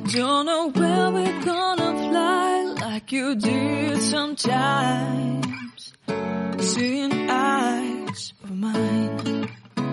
Don't know where we're gonna fly like you did sometimes. Seeing eyes of mine.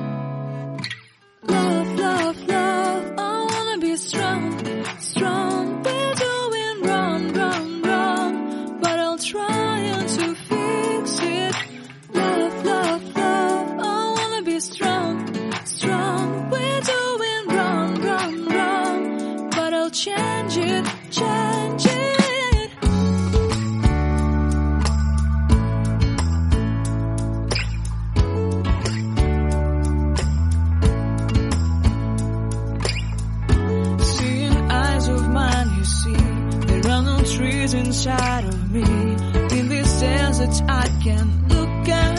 Love, love, love, I wanna be strong, strong. We're doing wrong, wrong, wrong, but I'll try to fix it. Love, love, love, I wanna be strong, strong. We're doing wrong, wrong, wrong, but I'll change it, change it. Seeing eyes of mine, you see, there are no trees inside of me. In this desert I can look at